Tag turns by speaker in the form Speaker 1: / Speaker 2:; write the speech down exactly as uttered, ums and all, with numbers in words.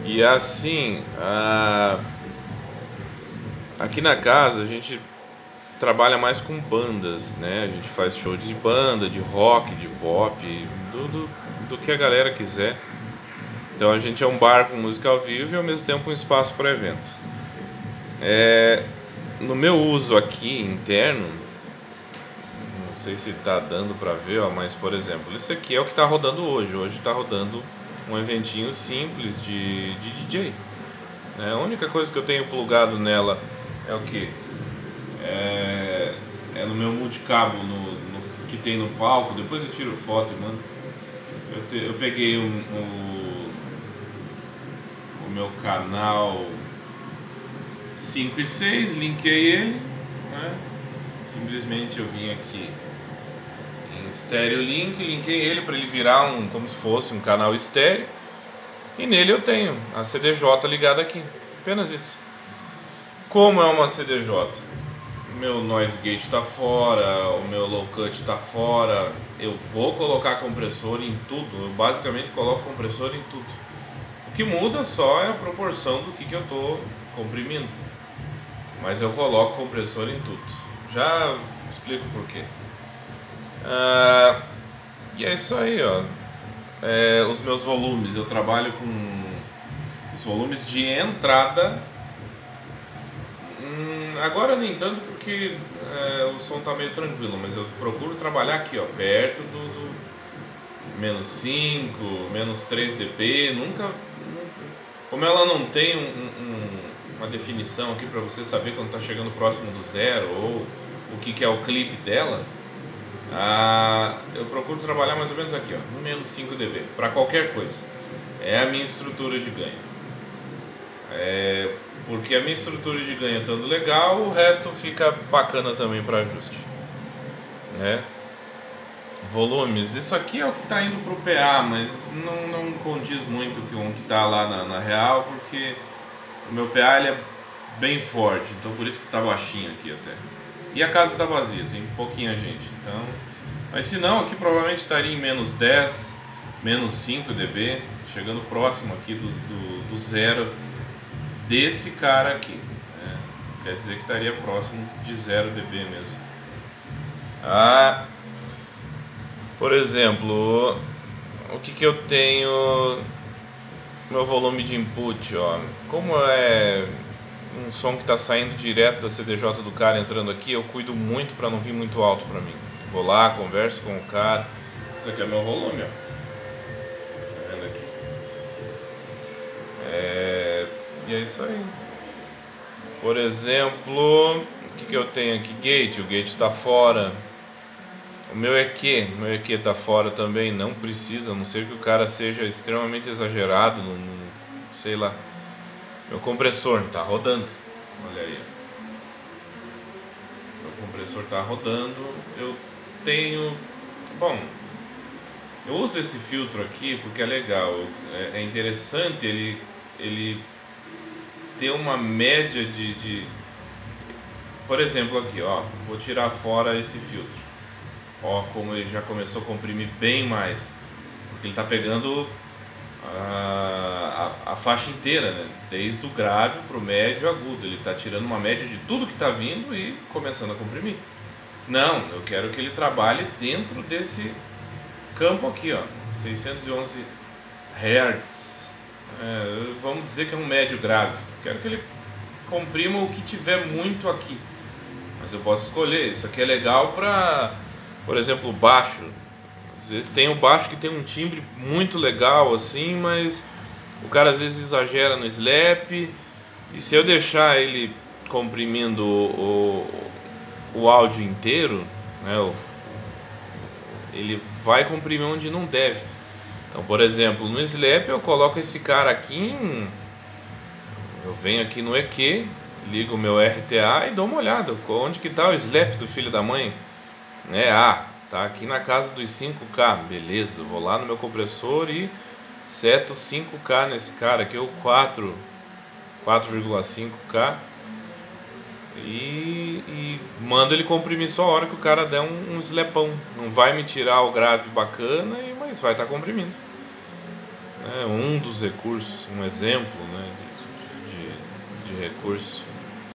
Speaker 1: E assim, a... aqui na casa a gente trabalha mais com bandas, né? A gente faz show de banda, de rock, de pop, do, do, do que a galera quiser. Então a gente é um bar com música ao vivo e ao mesmo tempo um espaço para evento. É, no meu uso aqui interno, não sei se tá dando para ver, ó, mas por exemplo, isso aqui é o que tá rodando hoje. Hoje tá rodando um eventinho simples de, de D J. É, a única coisa que eu tenho plugado nela é o que? É, é no meu multicabo no, no, que tem no palco. Depois eu tiro foto e mando. Eu, te, eu peguei um, um, o meu canal cinco e seis, linkei ele, né? Simplesmente eu vim aqui em Stereo Link, linkei ele para ele virar um, como se fosse um canal estéreo. E nele eu tenho a C D J ligada aqui, apenas isso. Como é uma C D J? O meu noise gate está fora, o meu low cut está fora. Eu vou colocar compressor em tudo, eu basicamente coloco compressor em tudo. O que muda só é a proporção do que, que eu estou comprimindo. Mas eu coloco compressor em tudo. Já explico por quê. Ah, e é isso aí, ó. É, os meus volumes, eu trabalho com os volumes de entrada. Hum, agora nem tanto porque é, o som tá meio tranquilo, mas eu procuro trabalhar aqui, ó, perto do, do menos cinco, menos três dB. Nunca, como ela não tem um, um, uma definição aqui para você saber quando tá chegando próximo do zero ou o que, que é o clipe dela. Ah, eu procuro trabalhar mais ou menos aqui, ó, no menos cinco dB, para qualquer coisa. É a minha estrutura de ganho. É, porque a minha estrutura de ganho estando legal, o resto fica bacana também para ajuste, né? Volumes, isso aqui é o que está indo para o P A, mas não, não condiz muito com o que está lá na, na real, porque o meu P A ele é bem forte, então por isso que está baixinho aqui até. E a casa está vazia, tem pouquinha gente, então... Mas se não, aqui provavelmente estaria em menos dez, menos cinco dB, chegando próximo aqui do, do, do zero desse cara aqui, né? Quer dizer que estaria próximo de zero dB mesmo. Ah, por exemplo, o que, que eu tenho... Meu volume de input, ó, como é... um som que está saindo direto da C D J do cara entrando aqui, eu cuido muito para não vir muito alto para mim. Vou lá, converso com o cara. Isso aqui é meu volume, ó. Tá vendo aqui? É... E é isso aí. Por exemplo, o que, que eu tenho aqui? Gate, o gate está fora. O meu E Q, o meu E Q está fora também, não precisa, a não ser que o cara seja extremamente exagerado, no, no, sei lá. Meu compressor tá rodando, olha aí. Meu compressor tá rodando. Eu tenho, bom, eu uso esse filtro aqui porque é legal. É, é interessante ele ele ter uma média de, de, por exemplo aqui, ó, vou tirar fora esse filtro. Ó, como ele já começou a comprimir bem mais, porque ele tá pegando A, a, a faixa inteira, né? Desde o grave para o médio agudo. Ele está tirando uma média de tudo que está vindo e começando a comprimir. Não, eu quero que ele trabalhe dentro desse campo aqui, ó, seiscentos e onze hertz. É, vamos dizer que é um médio grave. Quero que ele comprima o que tiver muito aqui. Mas eu posso escolher. Isso aqui é legal para, por exemplo, baixo. Às vezes tem o baixo que tem um timbre muito legal assim, mas o cara às vezes exagera no slap, e se eu deixar ele comprimindo o, o, o áudio inteiro, né, o, ele vai comprimir onde não deve. Então, por exemplo, no slap eu coloco esse cara aqui em, eu venho aqui no E Q, ligo o meu R T A e dou uma olhada onde que está o slap do filho da mãe. É, ah, tá aqui na casa dos cinco K, beleza, vou lá no meu compressor e seto cinco K nesse cara aqui, o quatro, quatro vírgula cinco K, e, e mando ele comprimir só a hora que o cara der um, um slapão. Não vai me tirar o grave bacana, mas vai estar tá comprimindo. né, um dos recursos, um exemplo, né, de, de, de recurso